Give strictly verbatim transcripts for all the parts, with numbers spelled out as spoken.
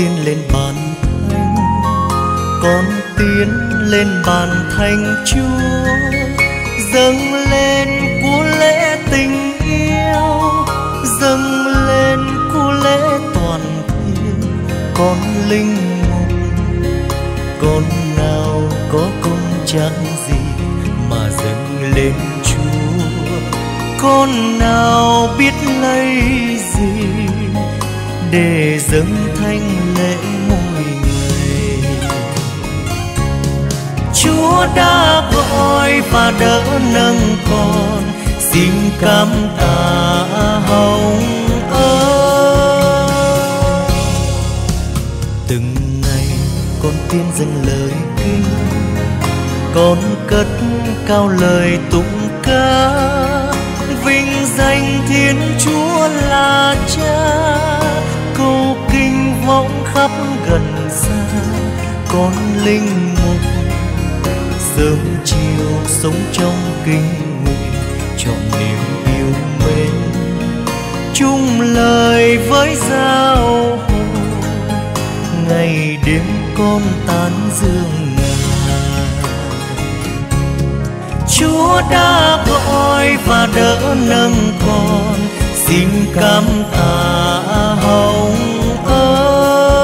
tiến lên bàn thánh, con tiến lên bàn thánh Chúa, dâng lên của lễ tình yêu, dâng lên của lễ toàn thiêng. Con linh mục, con nào có công chẳng gì mà dâng lên Chúa, con nào biết lấy gì để dâng thanh lễ mỗi ngày. Chúa đã gọi và đỡ nâng con, xin cảm tạ hồng ơn. Từng ngày con tiên dâng lời kinh, con cất cao lời tụng ca, vinh danh Thiên Chúa là Cha. Câu kinh vọng khắp gần xa, con linh mục sớm chiều sống trong kinh nguyện, chọn niềm yêu mến, chung lời với giao hồn. Ngày đêm con tán dương Ngài, Chúa đã gọi và đỡ nâng con, xin cảm tạ hồng ơn.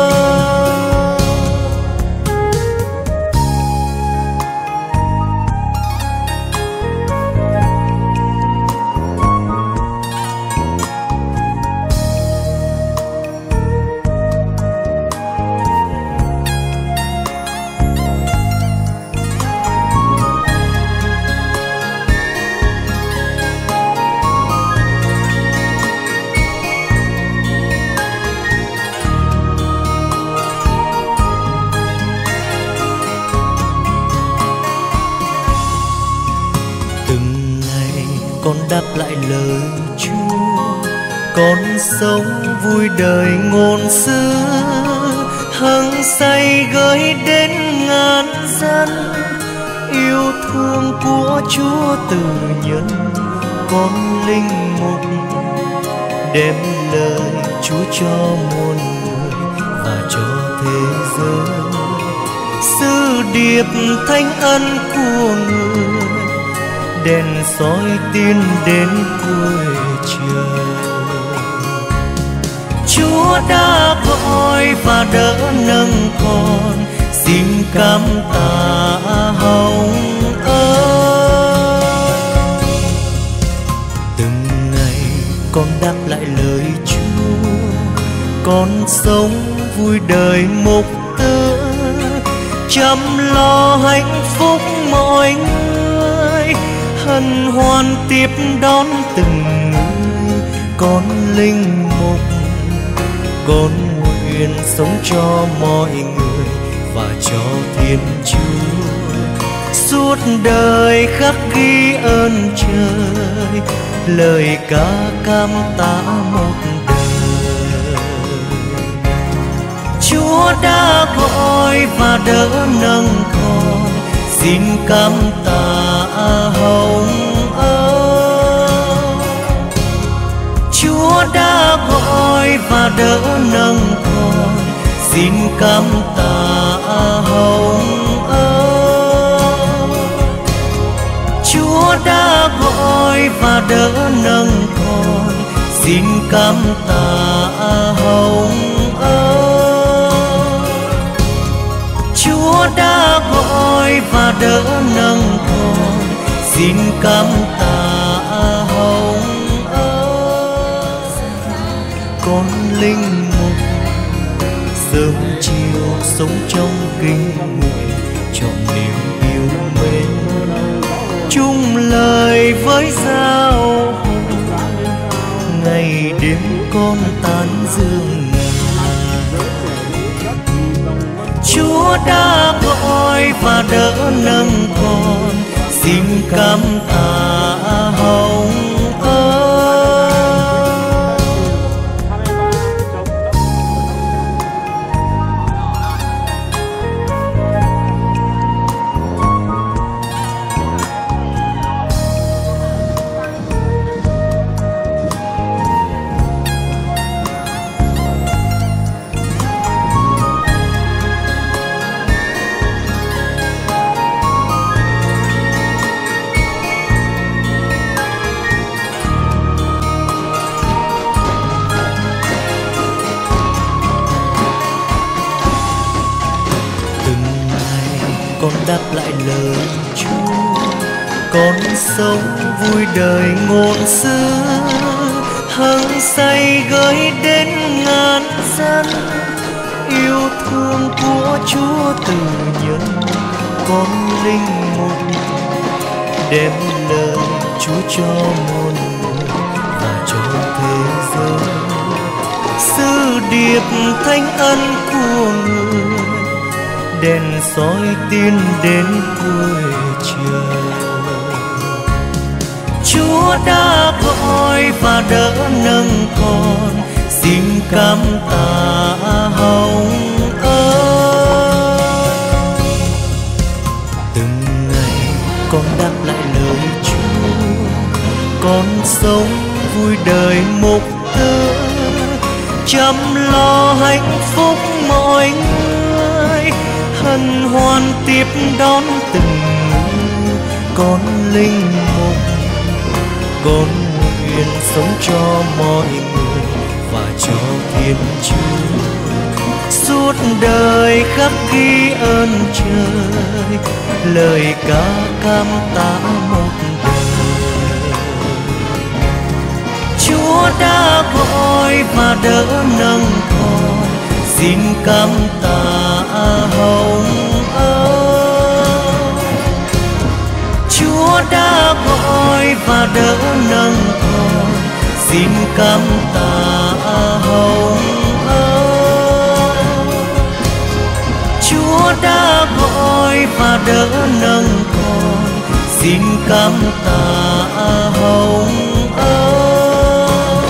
Con đáp lại lời Chúa, con sống vui đời ngôn sứ, hăng say gửi đến ngàn dân. Yêu thương của Chúa từ nhân, con linh mục đem lời Chúa cho muôn người và cho thế giới. Sứ điệp thánh ân của người, đèn soi tiên đến cuối trời. Chúa đã gọi và đỡ nâng con, xin cảm tạ hồng ơn. Từng ngày con đáp lại lời Chúa, con sống vui đời mục tử, chăm lo hạnh phúc mọi người, hân hoan tiếp đón từng người. Con linh mục, con nguyện sống cho mọi người và cho Thiên Chúa, suốt đời khắc ghi ơn trời, lời ca cảm tạ một đời. Chúa đã gọi và đỡ nâng con, xin cảm tạ hồng ơn. Chúa đã gọi và đỡ nâng con, xin cảm tạ hồng ơn. Chúa đã gọi và đỡ nâng con, xin cảm tạ hồng ơn. Chúa đã gọi và đỡ nâng con, xin cảm tạ hồng ơn. Con linh mục sớm chiều sống trong kinh nguyện, chọn niềm yêu mến, chung lời với giao hồn. Ngày đêm con tán dương Ngài, Chúa đã gọi và đỡ nâng con, xin cảm tạ hồng ơn. đáp lại lời Chúa. Con sống vui đời ngôn sứ, hăng say gửi đến ngàn dân. Yêu thương của Chúa từ nhân con linh mục, đem lời Chúa cho muôn người và cho thế giới. Sứ điệp thánh ân của người, đèn soi tiên đến cuối trời. Chúa đã gọi và đỡ nâng con, xin cảm tạ hồng ơn. Từng ngày con đáp lại lời Chúa, con sống vui đời mục tư, chăm lo hạnh phúc mọi người, hân hoan tiếp đón từng người con linh mục. Con nguyện sống cho mọi người và cho Thiên Chúa, suốt đời khắc ghi ơn trời, lời ca cảm tạ một đời. Chúa đã gọi và đỡ nâng con, xin cảm tạ hồng ơn. Chúa đã gọi và đỡ nâng con, xin cảm tạ hồng ơn. Chúa đã gọi và đỡ nâng con, xin cảm tạ hồng ơn.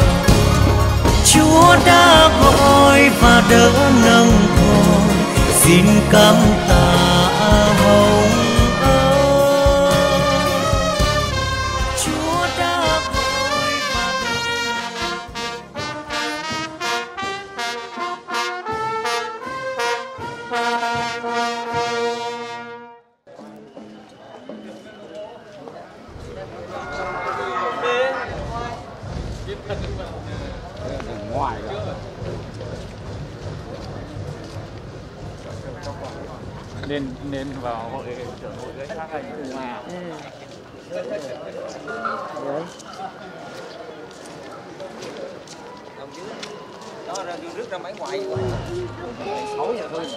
Chúa đã gọi và đỡ nâng con, xin cảm tạ hồng ơn. Chúa đã gọi và ngoài nên nên vào hội trưởng hội cái khác hay cùng mà đó ra rước ra máy ngoại sáu giờ thôi.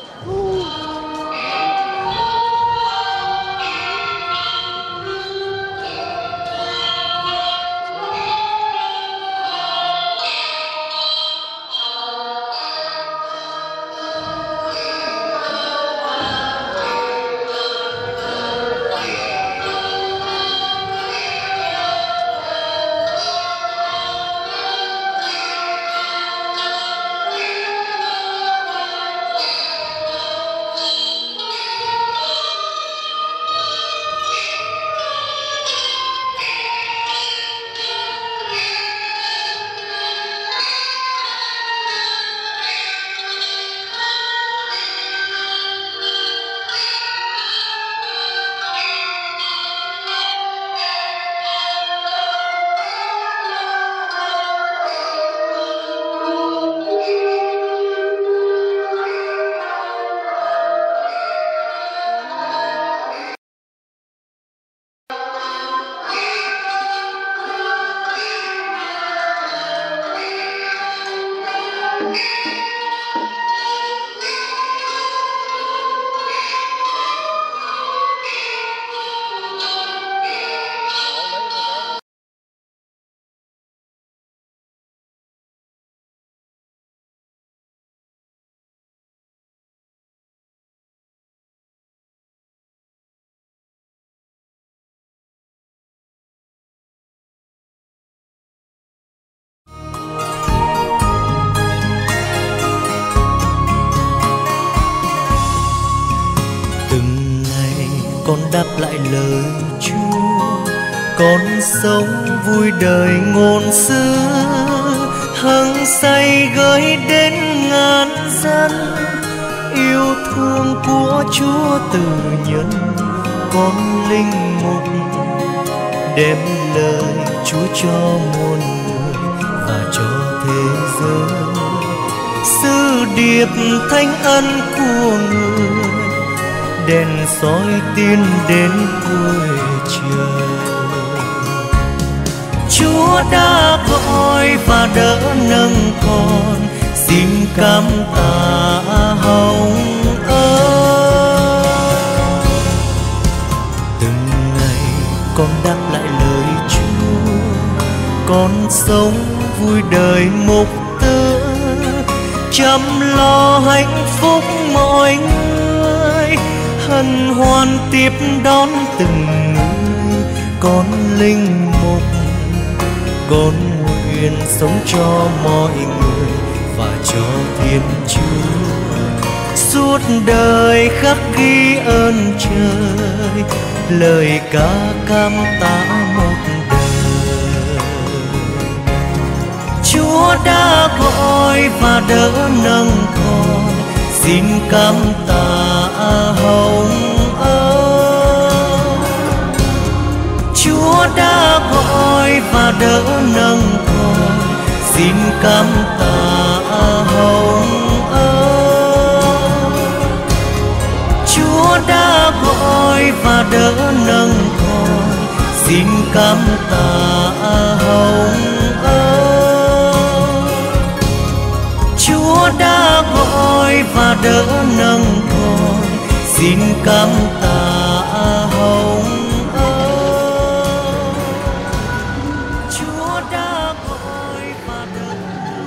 con đáp lại lời Chúa. Con sống vui đời ngôn sứ, hăng say gửi đến ngàn dân. Yêu thương của Chúa từ nhân con linh mục, đem lời Chúa cho muôn người và cho thế giới. Sứ điệp thánh ân của người, đèn soi tiên đến cuối trời. Chúa đã gọi và đỡ nâng con, xin cảm tạ hồng ơn. Từng ngày con đáp lại lời Chúa, con sống vui đời mục tử, chăm lo hạnh phúc mọi người, hân hoan tiếp đón từng người. Con linh mục, con nguyện sống cho mọi người và cho Thiên Chúa, suốt đời khắc ghi ơn trời, lời ca cảm tạ một đời. Chúa đã gọi và đỡ nâng con, xin cảm tạ hồng ơn. Chúa đã gọi và đỡ nâng con, xin cảm tạ hồng ơn. Chúa đã gọi và đỡ nâng con, xin cảm tạ hồng ơn. Chúa đã gọi và đỡ nâng con, xin cảm tạ hồng ơn. Chúa đã gọi và đỡ.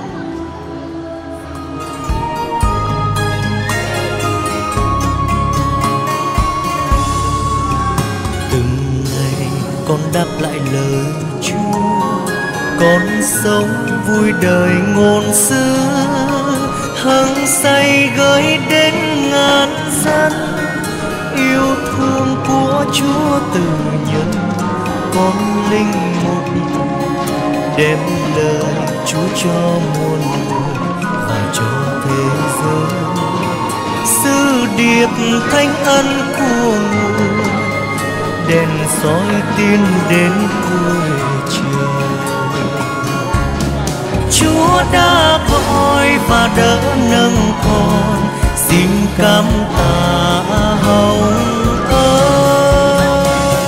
Từng ngày con đáp lại lời Chúa, con sống vui đời ngôn sứ, hăng say gửi đến ngàn dân. Yêu thương của Chúa từ nhân, con linh mục đem lời Chúa cho muôn người và cho thế giới. Sứ điệp thánh ân của người, đèn soi tiên đến cuối trời. Chúa đã gọi và đỡ nâng con, xin cảm tạ hồng ơn.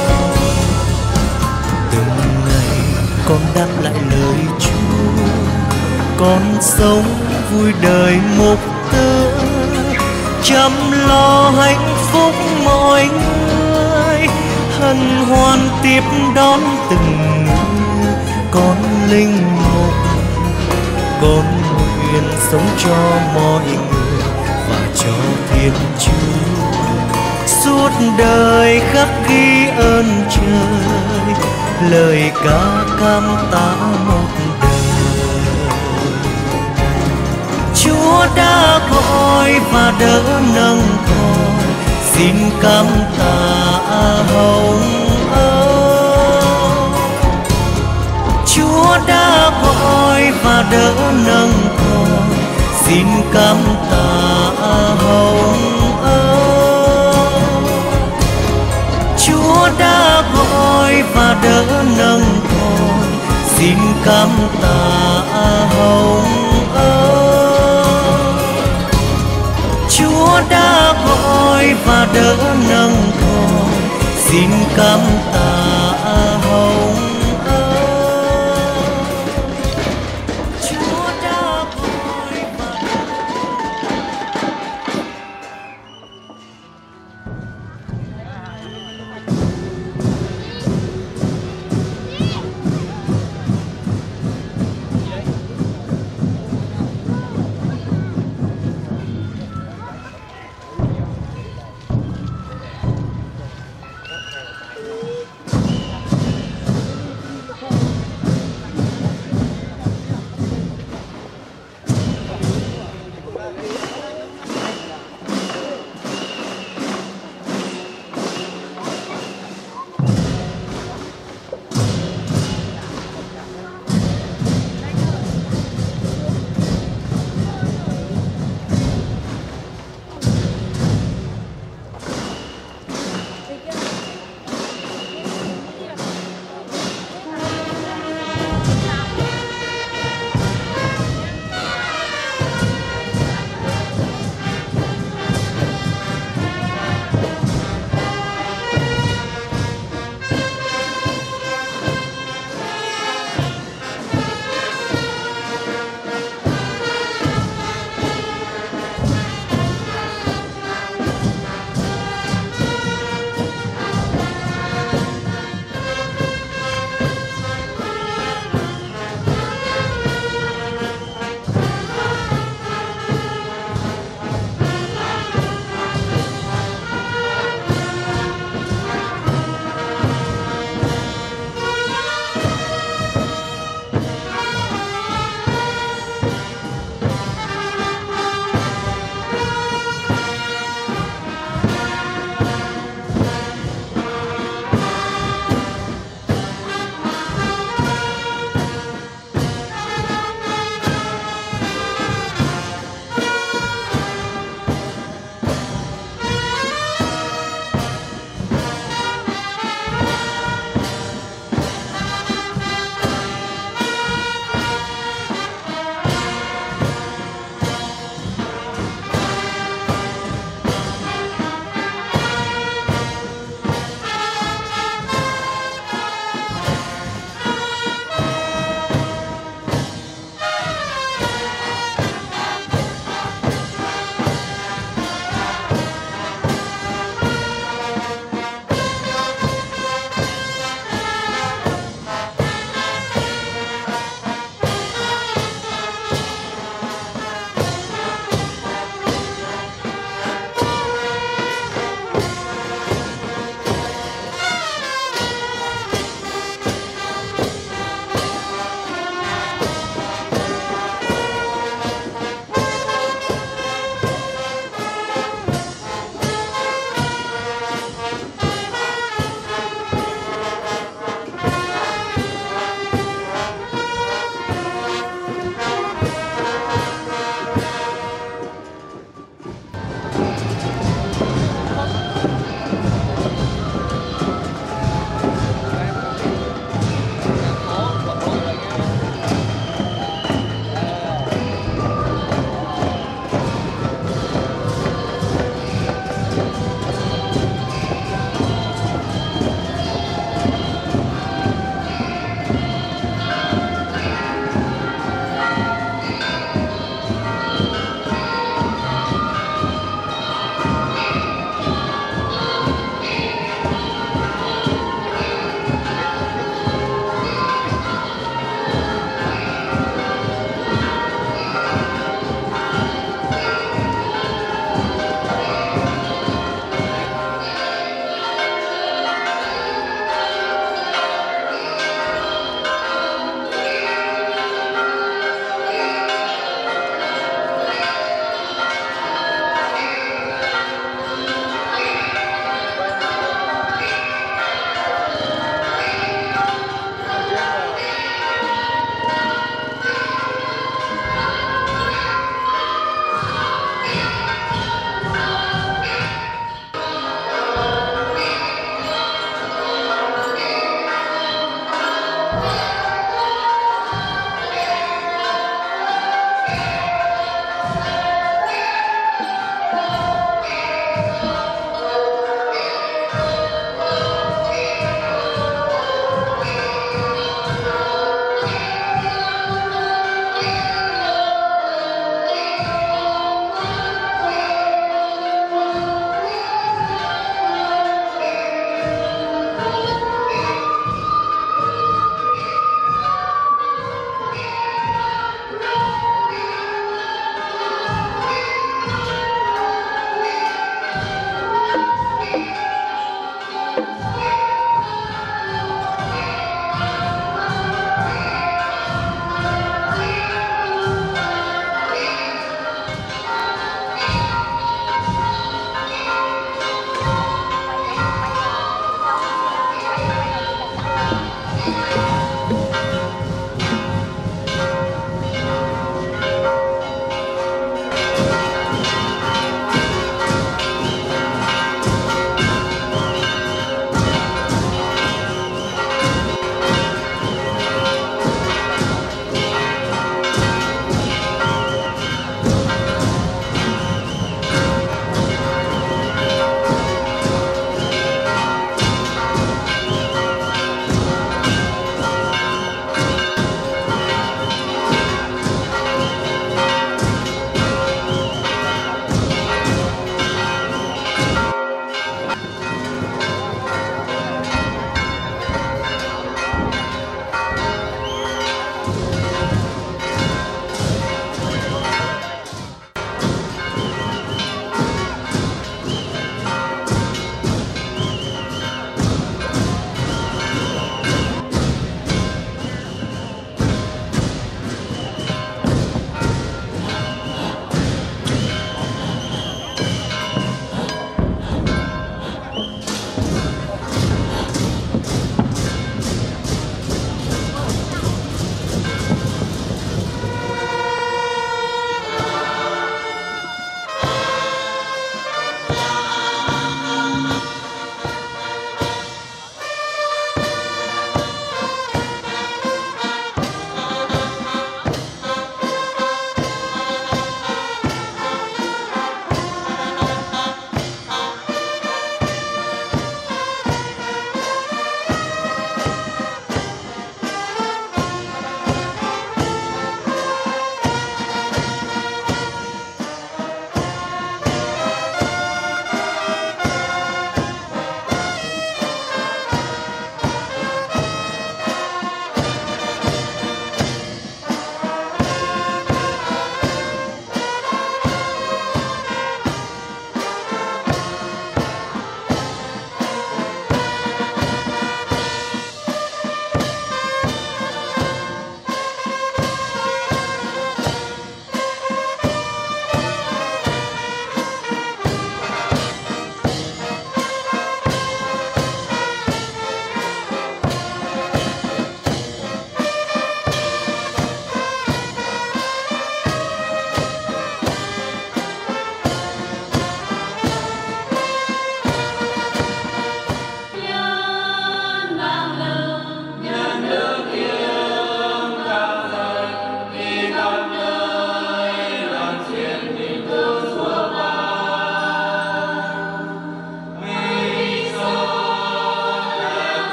Từng ngày con đáp lại lời Chúa, con sống vui đời mục tử, chăm lo hạnh phúc mọi người, hân hoan tiếp đón từng người. Con linh mục, con nguyện sống cho mọi người và cho Thiên Chúa, suốt đời khắc ghi ơn trời, lời ca cảm tạ một đời. Chúa đã gọi và đỡ nâng con, xin cảm tạ hồng ơn. Chúa đã gọi và đỡ nâng con, xin cảm tạ hồng ơn. Chúa đã gọi và đỡ nâng con, xin cảm tạ hồng ơn. Chúa đã gọi và đỡ nâng con, xin cảm tạ hồng ơn.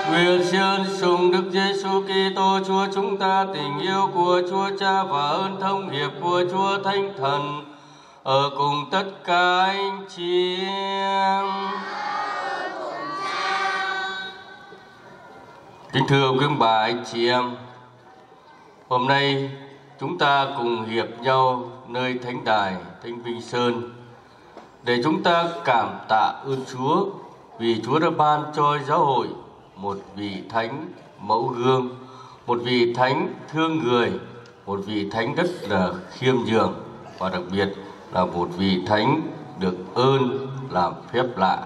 Nguyện siêu sùng Đức Giêsu Kitô Chúa chúng ta, tình yêu của Chúa Cha và ơn thông hiệp của Chúa Thánh Thần ở cùng tất cả anh chị em. Kính thưa quý ông bà anh chị em, hôm nay chúng ta cùng hiệp nhau nơi Thánh Đài Thánh Vinh Sơn để chúng ta cảm tạ ơn Chúa vì Chúa đã ban cho giáo hội một vị thánh mẫu gương, một vị thánh thương người, một vị thánh rất là khiêm nhường và đặc biệt là một vị thánh được ơn làm phép lạ.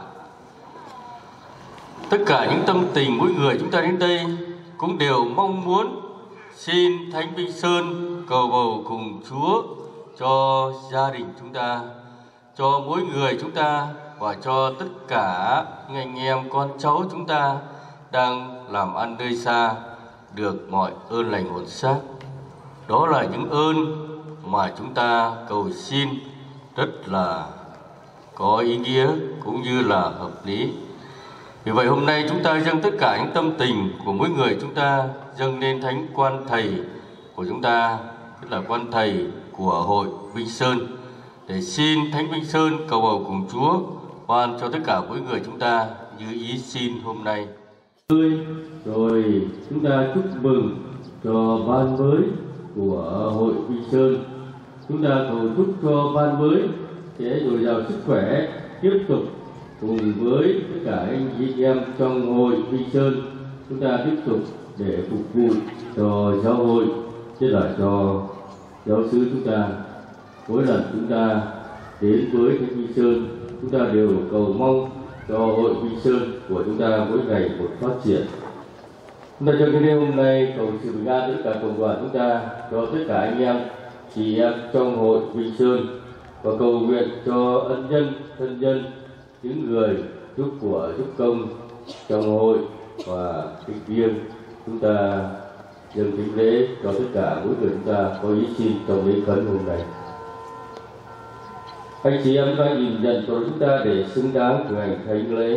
Tất cả những tâm tình mỗi người chúng ta đến đây cũng đều mong muốn xin Thánh Vinh Sơn cầu bầu cùng Chúa cho gia đình chúng ta, cho mỗi người chúng ta và cho tất cả những anh em con cháu chúng ta đang làm ăn nơi xa được mọi ơn lành hồn xác. Đó là những ơn mà chúng ta cầu xin rất là có ý nghĩa cũng như là hợp lý. Vì vậy hôm nay chúng ta dâng tất cả những tâm tình của mỗi người chúng ta dâng lên Thánh Quan Thầy của chúng ta, tức là Quan Thầy của hội Vinh Sơn, để xin Thánh Vinh Sơn cầu bầu cùng Chúa ban cho tất cả mỗi người chúng ta như ý xin hôm nay. Rồi chúng ta chúc mừng cho ban mới của hội Vinh Sơn. Chúng ta cầu chúc cho ban mới sẽ dồi dào sức khỏe, tiếp tục cùng với tất cả anh chị em trong hội Vinh Sơn chúng ta tiếp tục để phục vụ cho giáo hội, chứ là cho giáo xứ chúng ta. Mỗi lần chúng ta đến với Thánh Vinh Sơn, chúng ta đều cầu mong cho hội Vinh Sơn của chúng ta mỗi ngày một phát triển. Chúng ta trong cái đêm hôm nay cầu sự bình an tất cả cộng đoàn chúng ta, cho tất cả anh em chị em trong hội Vinh Sơn, và cầu nguyện cho ân nhân thân nhân, những người giúp của giúp công trong hội và cái riêng chúng ta dâng kính lễ cho tất cả mỗi người chúng ta có ý xin trong lễ khấn hôm nay. Anh chị em ta nhìn nhận cho chúng ta để xứng đáng thực hành thánh lễ.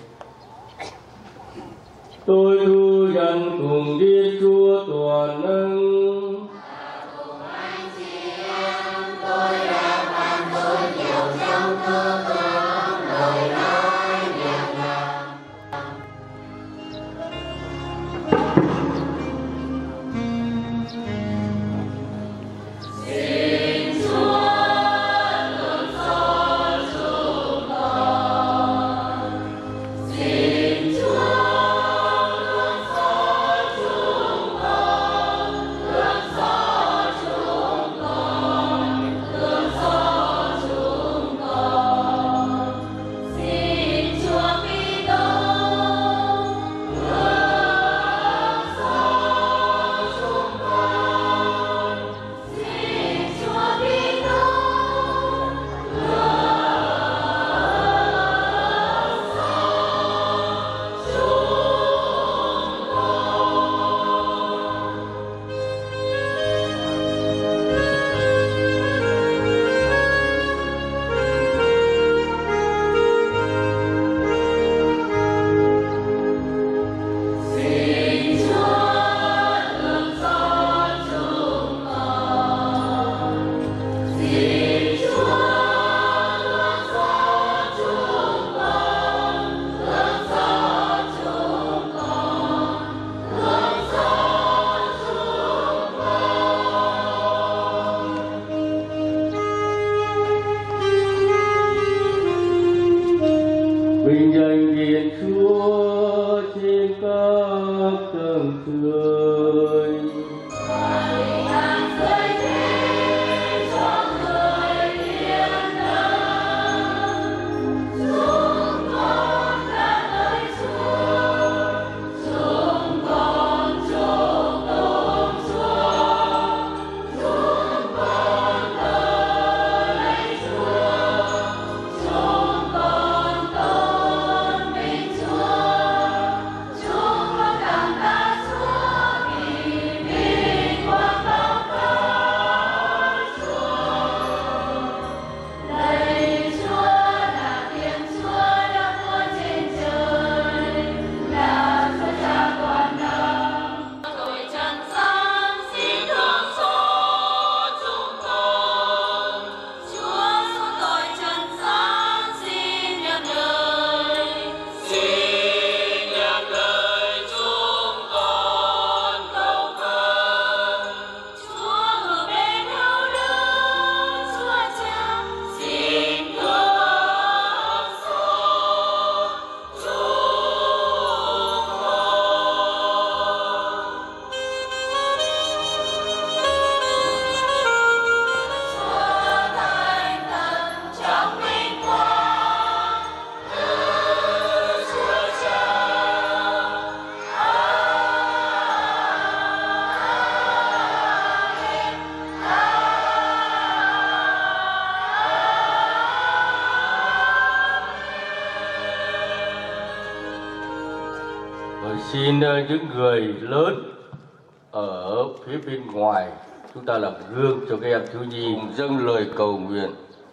Tôi thu nhận cùng Thiên Chúa toàn năng. Cùng anh chị em, tôi đã phạm tội nhiều trong tư tưởng, lời nói, việc làm. Xin Chúa thương xót chúng con. Xin Chúa thương xót chúng con, thương xót chúng con, thương xót chúng con. Xin Chúa Kitô thương xót chúng con. Xin Chúa Kitô thương xót Xin Chúa thương xót chúng con. Xin Chúa thương xót chúng con, thương xót chúng con, thương xót chúng con. Vinh danh Thiên Chúa trên các tầng trời. Bình an rơi thế cho người thiên đàng. Chúng con ca ngợi Chúa, chúng con chúc tụng Chúa, chúng con thờ lạy Chúa, chúng con tôn vinh Chúa, chúng con cảm tạ Chúa. Rồi xin những người lớn ở phía bên ngoài chúng ta làm gương cho các em thiếu nhi dâng lời cầu nguyện.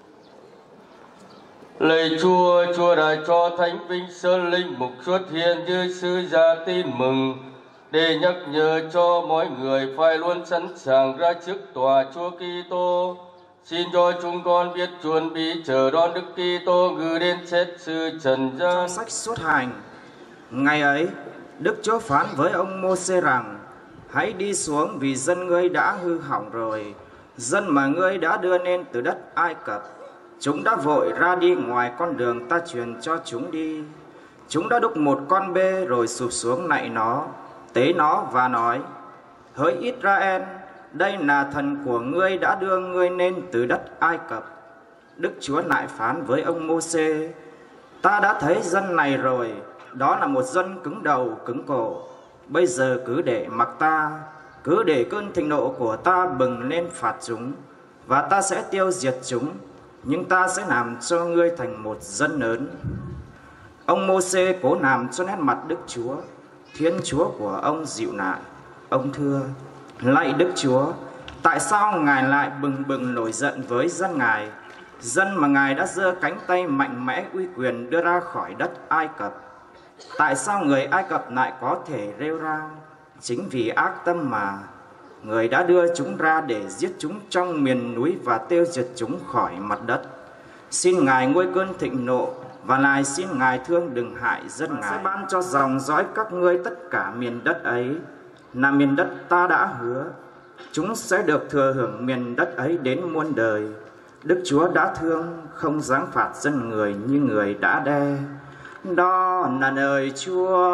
Lạy Chúa, Chúa đã cho Thánh Vinh Sơn Linh Mục xuất hiện như sư gia tin mừng để nhắc nhở cho mọi người phải luôn sẵn sàng ra trước tòa Chúa Kitô. Xin cho chúng con biết chuẩn bị chờ đón Đức Kitô ngự đến xét xử trần gian. Trong sách Xuất Hành, ngày ấy, Đức Chúa phán với ông Mô-sê rằng: hãy đi xuống vì dân ngươi đã hư hỏng rồi, dân mà ngươi đã đưa lên từ đất Ai Cập. Chúng đã vội ra đi ngoài con đường ta truyền cho chúng đi. Chúng đã đúc một con bê rồi sụp xuống nạy nó, tế nó và nói: hỡi Israel, đây là thần của ngươi đã đưa ngươi lên từ đất Ai Cập. Đức Chúa lại phán với ông Mô-sê: ta đã thấy dân này rồi, đó là một dân cứng đầu cứng cổ. Bây giờ cứ để mặc ta, cứ để cơn thịnh nộ của ta bừng lên phạt chúng, và ta sẽ tiêu diệt chúng, nhưng ta sẽ làm cho ngươi thành một dân lớn. Ông Mô-sê cố làm cho nét mặt Đức Chúa, Thiên Chúa của ông dịu lại. Ông thưa: lạy Đức Chúa, tại sao Ngài lại bừng bừng nổi giận với dân Ngài, dân mà Ngài đã giơ cánh tay mạnh mẽ uy quyền đưa ra khỏi đất Ai Cập? Tại sao người Ai Cập lại có thể rêu rao? Chính vì ác tâm mà người đã đưa chúng ra để giết chúng trong miền núi và tiêu diệt chúng khỏi mặt đất. Xin Ngài nguôi cơn thịnh nộ, và lại xin Ngài thương đừng hại dân Ngài. Sẽ ban cho dòng dõi các ngươi tất cả miền đất ấy, là miền đất ta đã hứa. Chúng sẽ được thừa hưởng miền đất ấy đến muôn đời. Đức Chúa đã thương, không giáng phạt dân người như người đã đe. Đó là lời Chúa.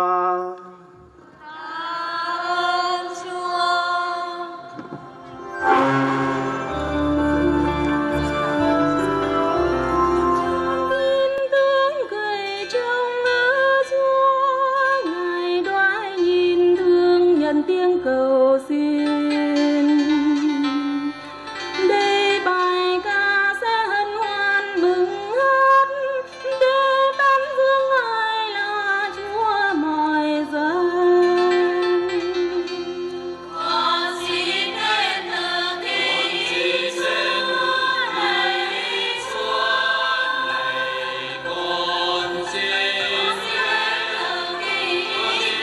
Tiếng cầu xin để bài ca sẽ hân hoan mừng hát, để ban dương Ngài là Chúa mọi dân. Con xin đến thờ kính Chúa, lạy Chúa, lạy con xin đến thờ kính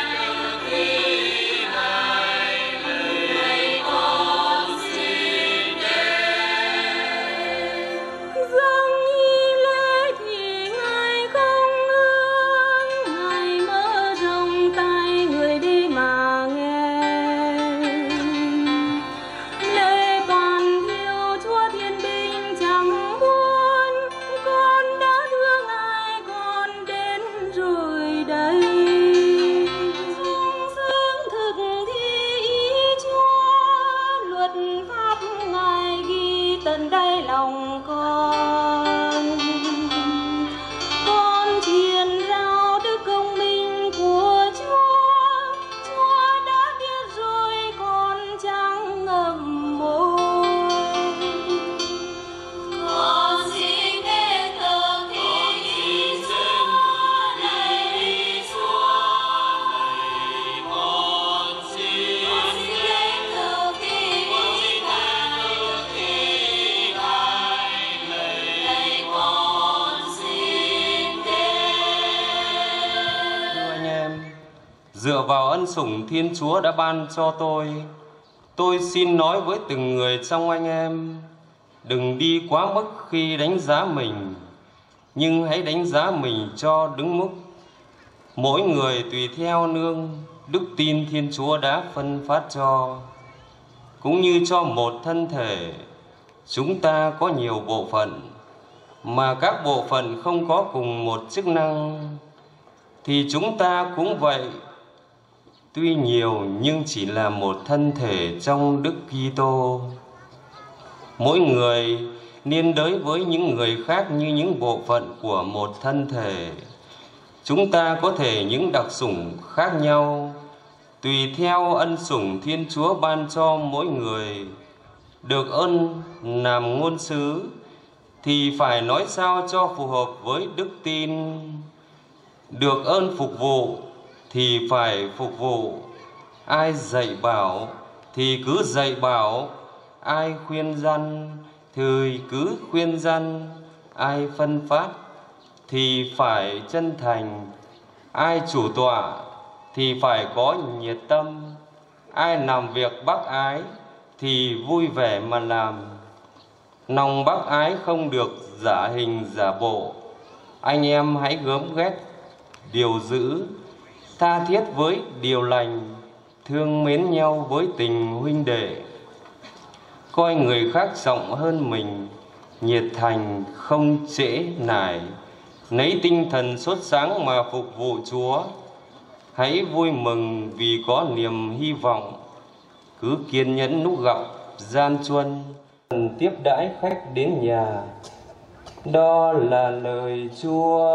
Dựa vào ân sủng Thiên Chúa đã ban cho tôi, tôi xin nói với từng người trong anh em: đừng đi quá mức khi đánh giá mình, nhưng hãy đánh giá mình cho đúng mức. Mỗi người tùy theo nương đức tin Thiên Chúa đã phân phát cho. Cũng như cho một thân thể, chúng ta có nhiều bộ phận, mà các bộ phận không có cùng một chức năng, thì chúng ta cũng vậy. Tuy nhiều nhưng chỉ là một thân thể trong Đức Kitô. Mỗi người liên đới với những người khác như những bộ phận của một thân thể. Chúng ta có thể những đặc sủng khác nhau, tùy theo ân sủng Thiên Chúa ban cho mỗi người. Được ơn làm ngôn sứ thì phải nói sao cho phù hợp với đức tin. Được ơn phục vụ thì phải phục vụ, ai dạy bảo thì cứ dạy bảo, ai khuyên răn thì cứ khuyên răn, ai phân phát thì phải chân thành, ai chủ tọa thì phải có nhiệt tâm, ai làm việc bác ái thì vui vẻ mà làm. Lòng bác ái không được giả hình giả bộ, anh em hãy gớm ghét điều dữ, tha thiết với điều lành, thương mến nhau với tình huynh đệ. Coi người khác rộng hơn mình, nhiệt thành không trễ nải, lấy tinh thần sốt sáng mà phục vụ Chúa. Hãy vui mừng vì có niềm hy vọng, cứ kiên nhẫn lúc gặp gian truân, tiếp đãi khách đến nhà. Đó là lời Chúa.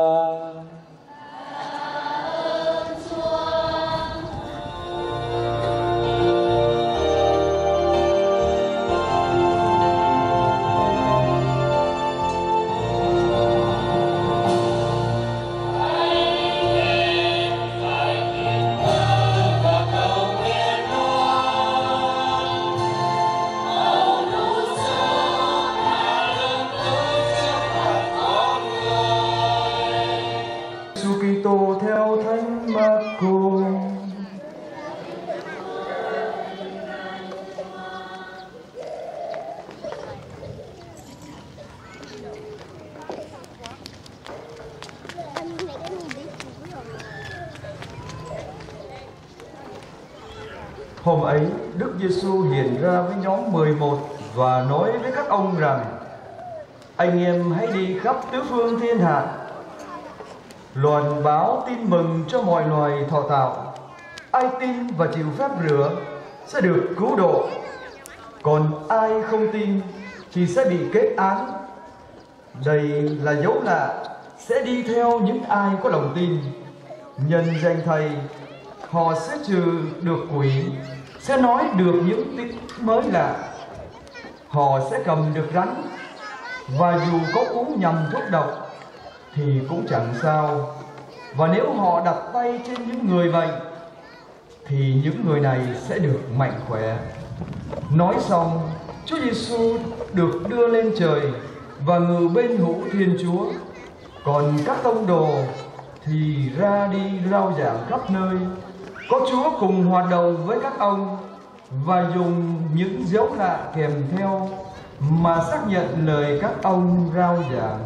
Hôm ấy, Đức Giêsu hiện ra với nhóm mười một và nói với các ông rằng: anh em hãy đi khắp tứ phương thiên hạ, loan báo tin mừng cho mọi loài thọ tạo. Ai tin và chịu phép rửa sẽ được cứu độ, còn ai không tin thì sẽ bị kết án. Đây là dấu lạ sẽ đi theo những ai có lòng tin. Nhân danh Thầy, họ sẽ trừ được quỷ, sẽ nói được những tiếng mới lạ, họ sẽ cầm được rắn, và dù có uống nhầm thuốc độc thì cũng chẳng sao. Và nếu họ đặt tay trên những người bệnh thì những người này sẽ được mạnh khỏe. Nói xong, Chúa Giêsu được đưa lên trời và ngự bên hữu Thiên Chúa. Còn các tông đồ thì ra đi rao giảng khắp nơi, có Chúa cùng hoạt động với các ông và dùng những dấu lạ kèm theo mà xác nhận lời các ông rao giảng.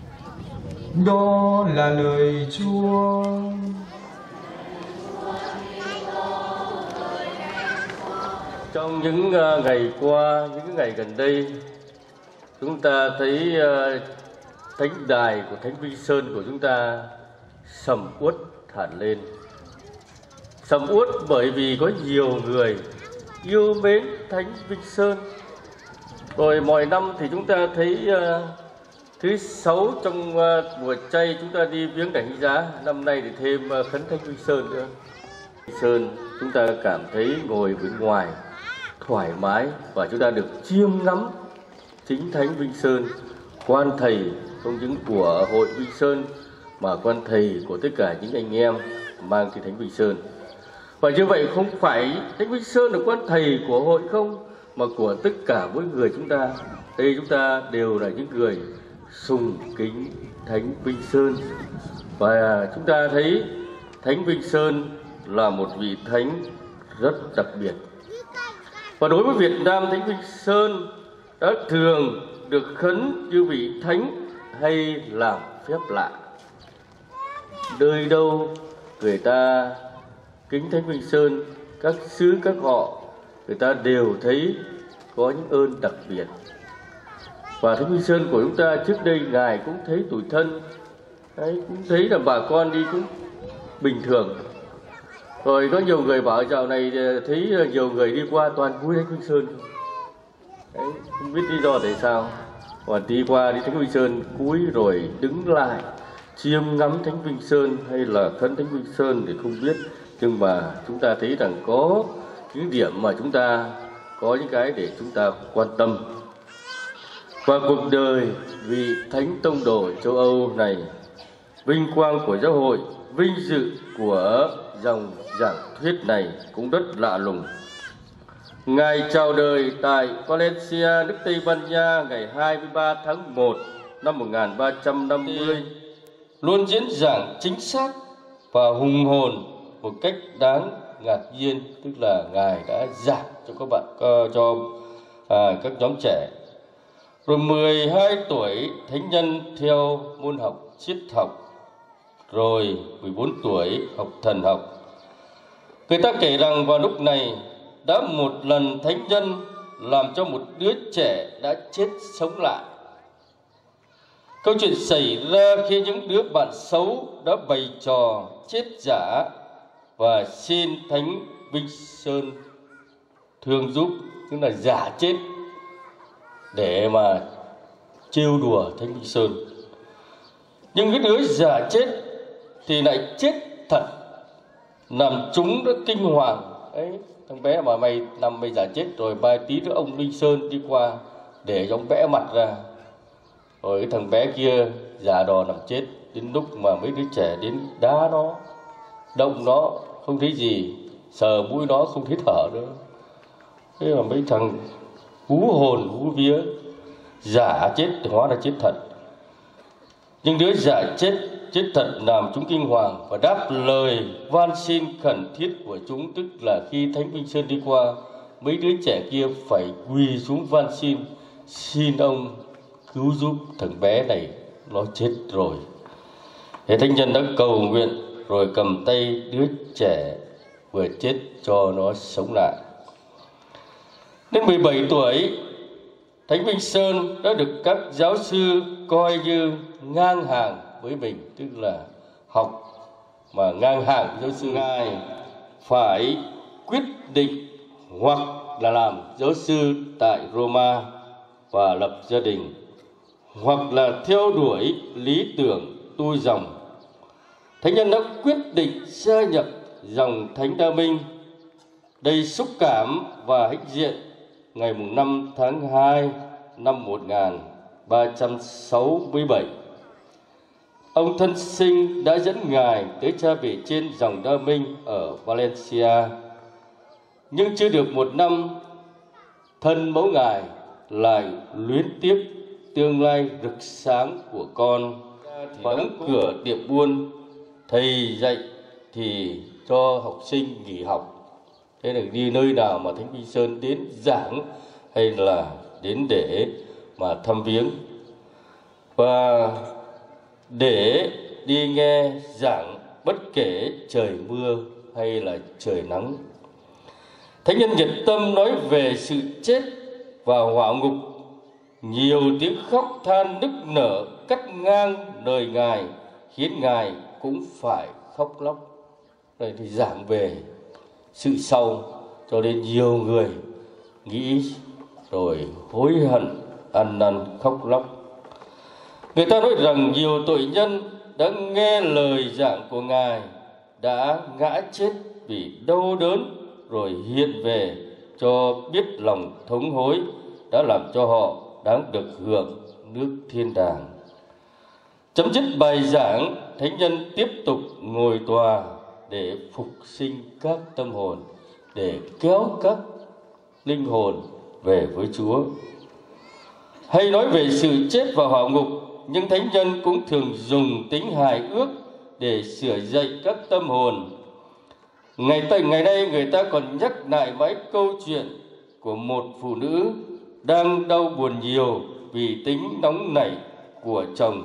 Đó là lời Chúa. Trong những ngày qua, những ngày gần đây, chúng ta thấy thánh đài của Thánh Vinh Sơn của chúng ta sầm uất hẳn lên. Sầm uất bởi vì có nhiều người yêu mến Thánh Vinh Sơn. Rồi mọi năm thì chúng ta thấy uh, thứ sáu trong uh, mùa chay chúng ta đi viếng Đảnh Giá. Năm nay thì thêm uh, khấn Thánh Vinh Sơn nữa. Vinh Sơn chúng ta cảm thấy ngồi bên ngoài thoải mái và chúng ta được chiêm ngắm chính Thánh Vinh Sơn, quan thầy không những của hội Vinh Sơn mà quan thầy của tất cả những anh em mang cái Thánh Vinh Sơn. Và như vậy không phải Thánh Vinh Sơn là quan thầy của hội không, mà của tất cả mỗi người chúng ta. Đây chúng ta đều là những người sùng kính Thánh Vinh Sơn. Và chúng ta thấy Thánh Vinh Sơn là một vị thánh rất đặc biệt. Và đối với Việt Nam, Thánh Vinh Sơn đã thường được khấn như vị thánh hay làm phép lạ. Nơi đâu người ta kính Thánh Vinh Sơn, các xứ các họ, người ta đều thấy có những ơn đặc biệt. Và Thánh Vinh Sơn của chúng ta trước đây Ngài cũng thấy tủi thân, đấy, cũng thấy là bà con đi cũng bình thường. Rồi có nhiều người bảo dạo này thấy nhiều người đi qua toàn cúi Thánh Vinh Sơn. Đấy, không biết lý do tại sao. Còn đi qua đi Thánh Vinh Sơn cúi rồi đứng lại chiêm ngắm Thánh Vinh Sơn hay là khấn Thánh Vinh Sơn thì không biết. Nhưng mà chúng ta thấy rằng có những điểm mà chúng ta có những cái để chúng ta quan tâm. Và cuộc đời vị Thánh Tông Đồ châu Âu này, vinh quang của giáo hội vinh dự của dòng giảng thuyết này cũng rất lạ lùng. Ngài chào đời tại Valencia, nước Tây Ban Nha ngày hai mươi ba tháng một năm một nghìn ba trăm năm mươi, luôn diễn giảng chính xác và hùng hồn một cách đáng ngạc nhiên, tức là Ngài đã giảng cho các bạn cho à, các nhóm trẻ. Rồi mười hai tuổi thánh nhân theo môn học triết học, rồi mười bốn tuổi học thần học. Người ta kể rằng vào lúc này đã một lần thánh nhân làm cho một đứa trẻ đã chết sống lại. Câu chuyện xảy ra khi những đứa bạn xấu đã bày trò chết giả và xin Thánh Vinh Sơn thương giúp, tức là giả chết để mà trêu đùa Thánh Vinh Sơn. Nhưng cái đứa giả chết thì lại chết thật, làm chúng đã kinh hoàng. Ấy, thằng bé mà mày nằm mày giả chết rồi, vài tí nữa ông Vinh Sơn đi qua để cho ông bẽ mặt ra. Rồi cái thằng bé kia giả đò nằm chết, đến lúc mà mấy đứa trẻ đến đá nó, động nó không thấy gì, sờ mũi nó không thấy thở nữa. Thế mà mấy thằng hú hồn hú vía, giả chết hóa ra chết thật. Nhưng đứa giả chết chết thật làm chúng kinh hoàng và đáp lời van xin khẩn thiết của chúng, tức là khi Thánh Vinh Sơn đi qua, mấy đứa trẻ kia phải quỳ xuống van xin, xin ông cứu giúp thằng bé này, nó chết rồi. Thế thánh nhân đã cầu nguyện rồi cầm tay đứa trẻ vừa chết cho nó sống lại. Đến mười bảy tuổi, Thánh Vinh Sơn đã được các giáo sư coi như ngang hàng với mình, tức là học mà ngang hàng với giáo sư. Ngài phải quyết định hoặc là làm giáo sư tại Roma và lập gia đình, hoặc là theo đuổi lý tưởng tu dòng. Thánh nhân đã quyết định gia nhập dòng Thánh Đa Minh đầy xúc cảm và hãnh diện ngày năm tháng hai năm một nghìn ba trăm sáu mươi bảy. Ông thân sinh đã dẫn Ngài tới cha bề trên dòng Đa Minh ở Valencia. Nhưng chưa được một năm, thân mẫu Ngài lại luyến tiếc tương lai rực sáng của con và đóng cửa tiệm buôn. Thầy dạy thì cho học sinh nghỉ học. Thế là đi nơi nào mà Thánh Vinh Sơn đến giảng hay là đến để mà thăm viếng, và để đi nghe giảng bất kể trời mưa hay là trời nắng. Thánh nhân nhiệt tâm nói về sự chết và hỏa ngục. Nhiều tiếng khóc than nức nở cắt ngang đời Ngài, khiến Ngài cũng phải khóc lóc. Đây thì giảng về sự sau, cho nên nhiều người nghĩ rồi hối hận, ăn năn khóc lóc. Người ta nói rằng nhiều tội nhân đã nghe lời giảng của Ngài đã ngã chết vì đau đớn, rồi hiện về cho biết lòng thống hối, đã làm cho họ đáng được hưởng nước thiên đàng. Chấm dứt bài giảng, thánh nhân tiếp tục ngồi tòa để phục sinh các tâm hồn, để kéo các linh hồn về với Chúa. Hay nói về sự chết và hỏa ngục, nhưng thánh nhân cũng thường dùng tính hài ước để sửa dạy các tâm hồn. Ngày tây ngày nay người ta còn nhắc lại mãi câu chuyện của một phụ nữ đang đau buồn nhiều vì tính nóng nảy của chồng,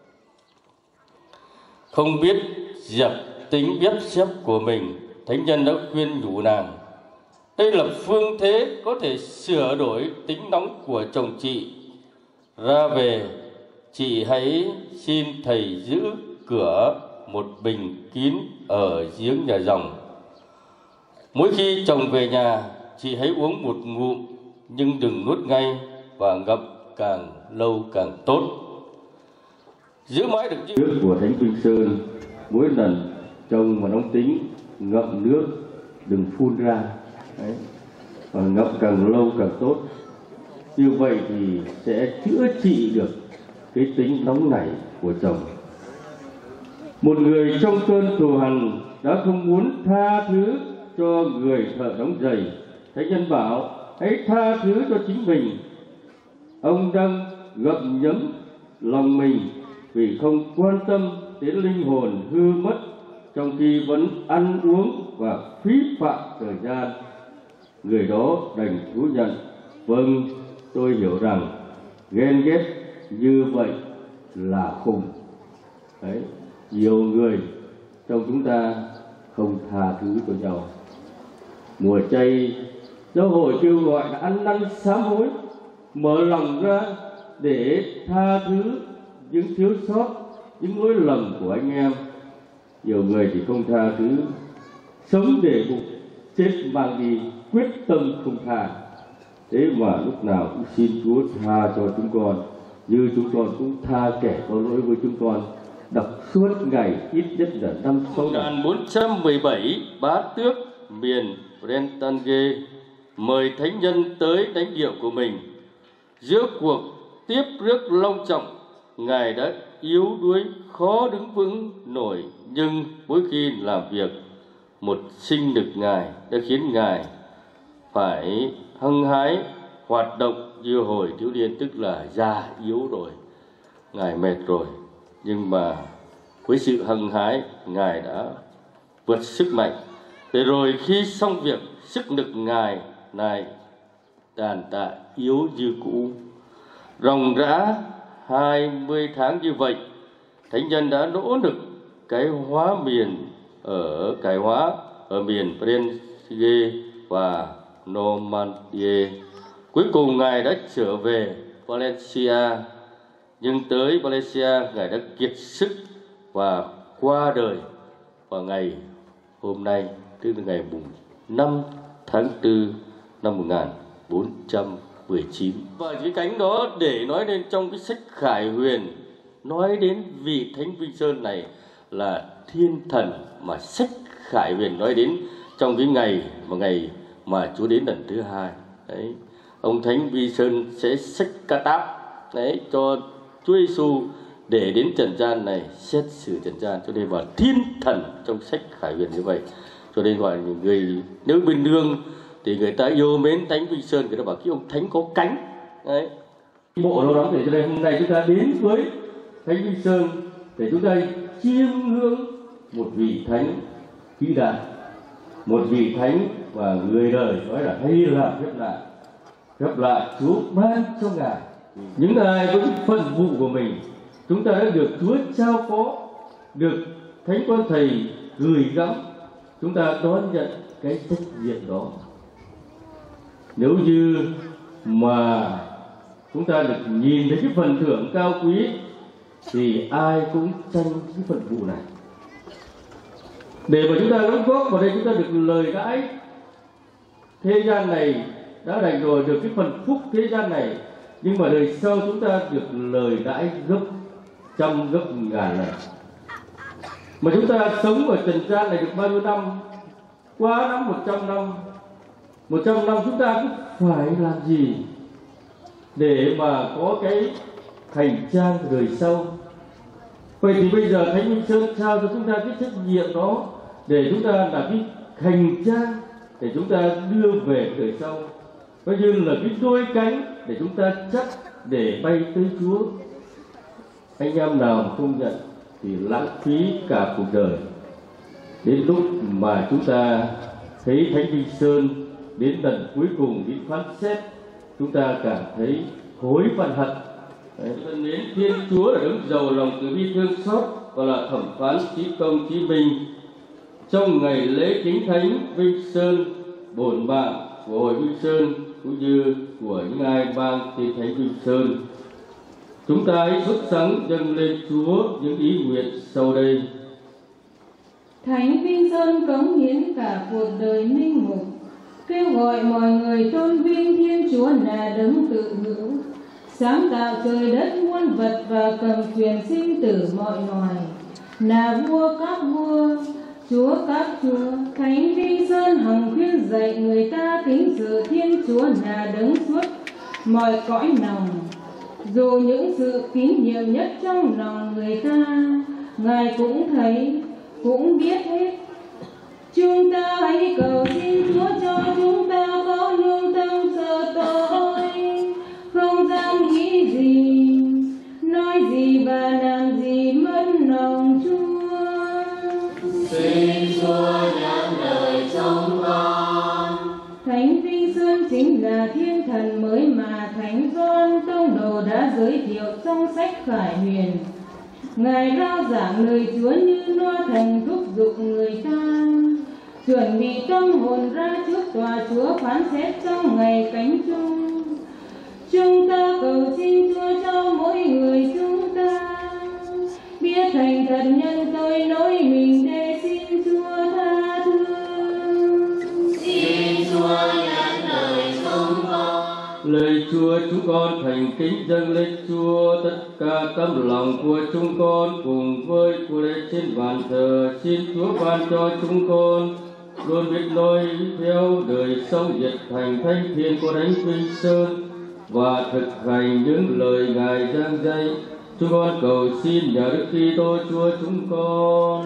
không biết dập tính biết xếp của mình. Thánh nhân đã khuyên nhủ nàng, đây là phương thế có thể sửa đổi tính nóng của chồng chị. Ra về, chị hãy xin thầy giữ cửa một bình kín ở giếng nhà dòng. Mỗi khi chồng về nhà, chị hãy uống một ngụm, nhưng đừng nuốt ngay, và ngậm càng lâu càng tốt. Giữ mãi được chứ. Nước của Thánh Vinh Sơn, mỗi lần chồng mà nóng tính, ngậm nước, đừng phun ra. Đấy. Và ngậm càng lâu càng tốt. Như vậy thì sẽ chữa trị được cái tính nóng nảy của chồng. Một người trong cơn thù hằn đã không muốn tha thứ cho người thợ đóng giày. Thánh nhân bảo hãy tha thứ cho chính mình. Ông đang gặm nhấm lòng mình vì không quan tâm đến linh hồn hư mất, trong khi vẫn ăn uống và phí phạm thời gian. Người đó đành thú nhận, vâng, tôi hiểu rằng ghen ghét như vậy là khùng. Đấy, nhiều người trong chúng ta không tha thứ cho nhau. Mùa chay, giáo hội kêu gọi là ăn năn sám hối, mở lòng ra để tha thứ những thiếu sót, những lỗi lầm của anh em. Nhiều người thì không tha thứ, sống để bụng, chết mang đi, quyết tâm không tha. Thế mà lúc nào cũng xin Chúa tha cho chúng con, như chúng con cũng tha kẻ có lỗi với chúng con. Đọc suốt ngày ít nhất là năm sáu một nghìn bốn trăm mười bảy, Bá Tước miền Bretagne mời thánh nhân tới đánh điệu của mình. Giữa cuộc tiếp rước long trọng, Ngài đã yếu đuối khó đứng vững nổi, nhưng mỗi khi làm việc, một sinh lực Ngài đã khiến Ngài phải hăng hái hoạt động như hồi thiếu niên, tức là già yếu rồi, Ngài mệt rồi, nhưng mà với sự hăng hái Ngài đã vượt sức mạnh. Để rồi khi xong việc, sức lực Ngài này tàn tạ yếu như cũ. Ròng rã hai mươi tháng như vậy, thánh nhân đã nỗ lực cải hóa miền ở cải hóa ở miền Bretagne và Normandy. Cuối cùng Ngài đã trở về Valencia, nhưng tới Valencia Ngài đã kiệt sức và qua đời vào ngày hôm nay, tức là ngày mùng năm tháng tư năm một nghìn bốn trăm mười chín. Và cái cánh đó để nói lên trong cái sách Khải Huyền, nói đến vị Thánh Vinh Sơn này là thiên thần mà sách Khải Huyền nói đến trong cái ngày mà ngày mà Chúa đến lần thứ hai. Đấy, ông Thánh Vinh Sơn sẽ xách ca táp đấy cho Chúa Giêsu để đến trần gian này xét xử trần gian, cho nên là thiên thần trong sách Khải Huyền như vậy. Cho nên gọi người nếu bình thường thì người ta yêu mến Thánh Vinh Sơn, người ta bảo cái ông thánh có cánh đấy. Bộ đâu đó để cho nên hôm nay chúng ta đến với Thánh Vinh Sơn để chúng ta chiêm ngưỡng một vị thánh vĩ đại, một vị thánh và người đời nói là hay làm phép lạ. Phép lạ Chúa ban cho Ngài. Những ai với phận vụ của mình, chúng ta đã được Chúa trao phó, được Thánh Con Thầy gửi gắm, chúng ta đón nhận cái trách nhiệm đó. Nếu như mà chúng ta được nhìn thấy cái phần thưởng cao quý thì ai cũng tranh cái phần vụ này. Để mà chúng ta đóng góp vào đây, chúng ta được lời đãi thế gian này đã đành rồi, được cái phần phúc thế gian này, nhưng mà đời sau chúng ta được lời đãi gấp trăm gấp ngàn lần. Mà chúng ta sống ở trần gian này được bao nhiêu năm? Quá năm một trăm năm. Một trăm năm chúng ta cũng phải làm gì để mà có cái hành trang đời sau? Vậy thì bây giờ Thánh Vinh Sơn trao cho chúng ta cái trách nhiệm đó để chúng ta là cái hành trang để chúng ta đưa về đời sau, coi như là cái đôi cánh để chúng ta chắc để bay tới Chúa. Anh em nào không nhận thì lãng phí cả cuộc đời. Đến lúc mà chúng ta thấy Thánh Vinh Sơn đến lần cuối cùng đến phán xét, chúng ta cảm thấy hối phận hận. Thân đến Thiên Chúa là đấng giàu lòng từ bi thương xót và là thẩm phán trí công trí minh. Trong ngày lễ kính thánh Vinh Sơn, bổn mạng của hội Vinh Sơn cũng như của những ai mang tên Thánh Vinh Sơn, chúng ta hãy xuất sắng dâng lên Chúa những ý nguyện sau đây. Thánh Vinh Sơn cống hiến cả cuộc đời linh mục, kêu gọi mọi người tôn vinh Thiên Chúa là đấng tự hữu, sáng tạo trời đất muôn vật và cầm quyền sinh tử mọi loài, là vua các vua, Chúa các chúa. Thánh Vinh Sơn hằng khuyên dạy người ta kính sự Thiên Chúa là đấng suốt mọi cõi lòng, dù những sự tín nhiệm nhất trong lòng người ta Ngài cũng thấy, cũng biết hết. Chúng ta hãy cầu xin Chúa cho chúng ta có lương tâm sợ tội, không dám nghĩ gì, nói gì và làm gì mất lòng Chúa. Xin Chúa nhận lời chúng con. Thánh Vinh Sơn chính là thiên thần mới mà Thánh Gioan Tông Đồ đã giới thiệu trong sách Khải Huyền. Ngài rao giảng lời Chúa như loa thần thúc giục người ta chuẩn bị tâm hồn ra trước tòa Chúa phán xét trong ngày cánh chung. Chúng ta cầu xin Chúa cho mỗi người chúng ta biết thành thật nhân tôi lỗi mình để xin Chúa tha thứ. Xin Chúa nhận lời chúng con. Lời Chúa chúng con thành kính dâng lên Chúa tất cả tấm lòng của chúng con cùng với của lễ trên bàn thờ. Xin Chúa ban cho chúng con luôn biết nói theo đời sống nhiệt thành thánh thiện của Thánh Vinh Sơn và thực hành những lời Ngài giảng dạy. Chúng con cầu xin nhờ Đức Kitô Chúa chúng con.